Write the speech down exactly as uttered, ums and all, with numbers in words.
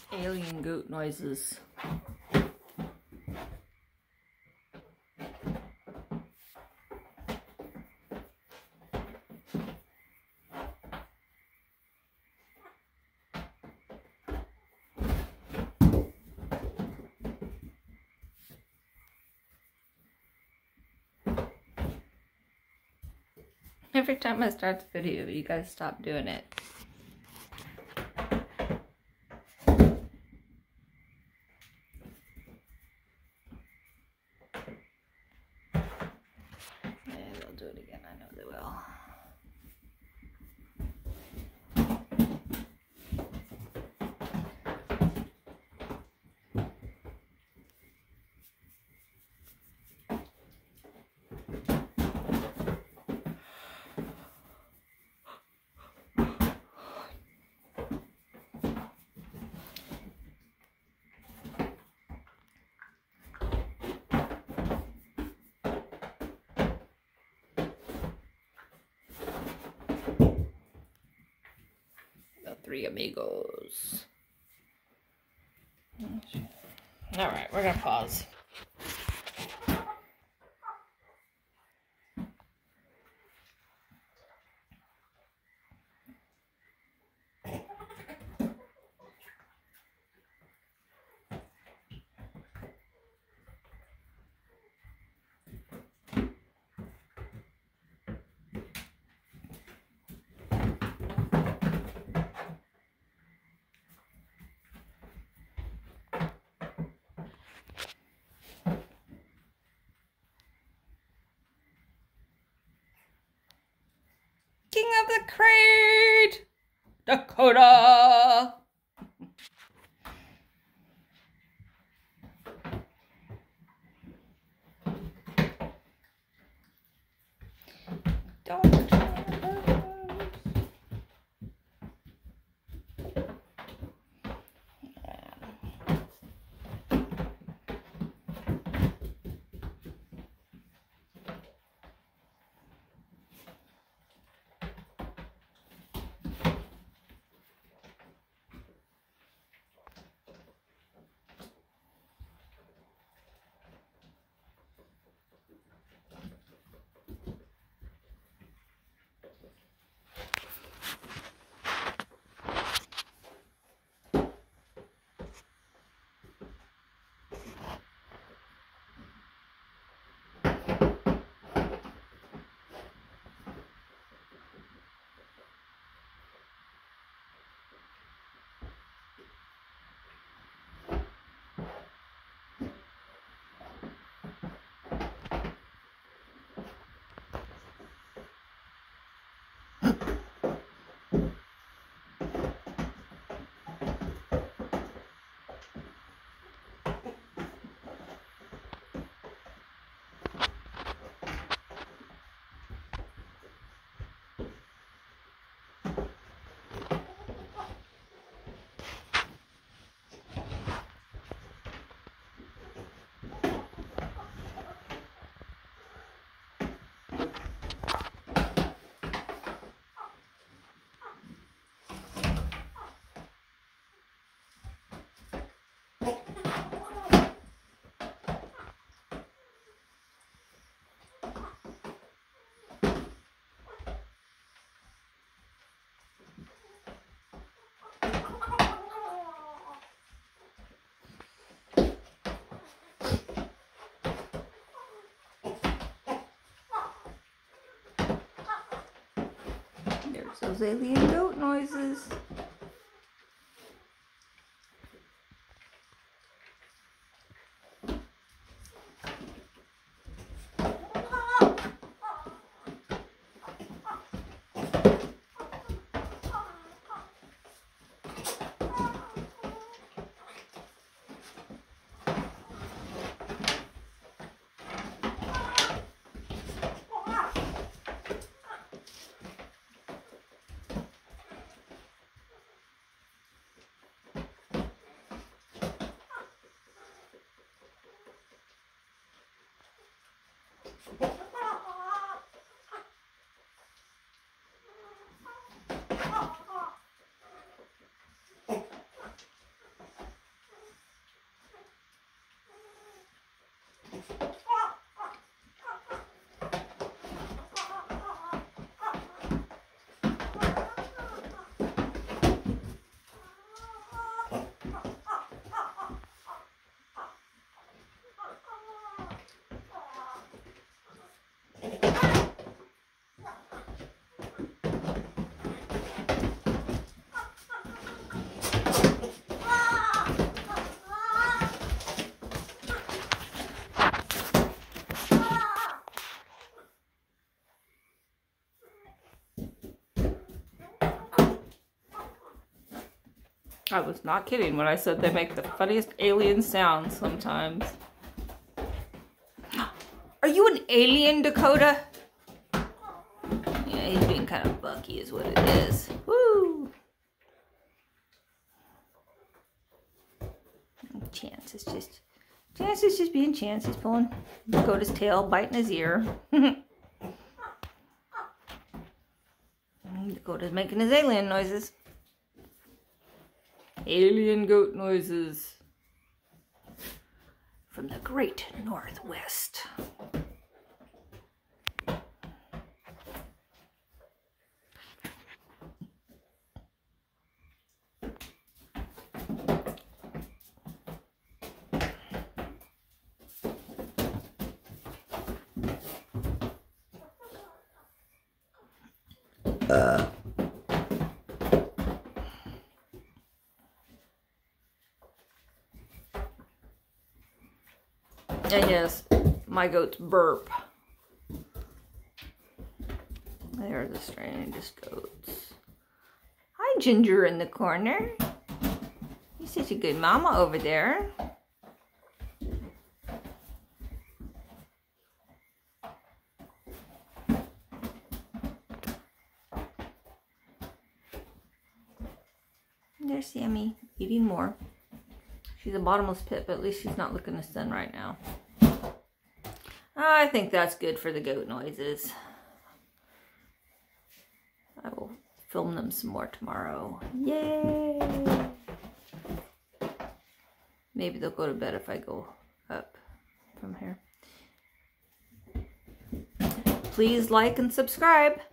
Alien goat noises. Every time I start the video, you guys stop doing it. Yeah, they'll do it again. I know they will. Three amigos. All right, we're gonna pause. King of the Crate, Dakota. Don't. There's those alien goat noises. I was not kidding when I said they make the funniest alien sounds sometimes. Are you an alien, Dakota? Yeah, he's being kind of bucky is what it is. Woo! Chance is just... Chance is just being Chance. He's pulling Dakota's tail, biting his ear. Dakota's making his alien noises. Alien goat noises. From the great Northwest. Uh. And yes, my goats burp. They are the strangest goats. Hi, Ginger in the corner. You're such a good mama over there. There's Sammy eating more. She's a bottomless pit, but at least she's not looking at the sun right now. I think that's good for the goat noises. I will film them some more tomorrow. Yay! Maybe they'll go to bed if I go up from here. Please like and subscribe.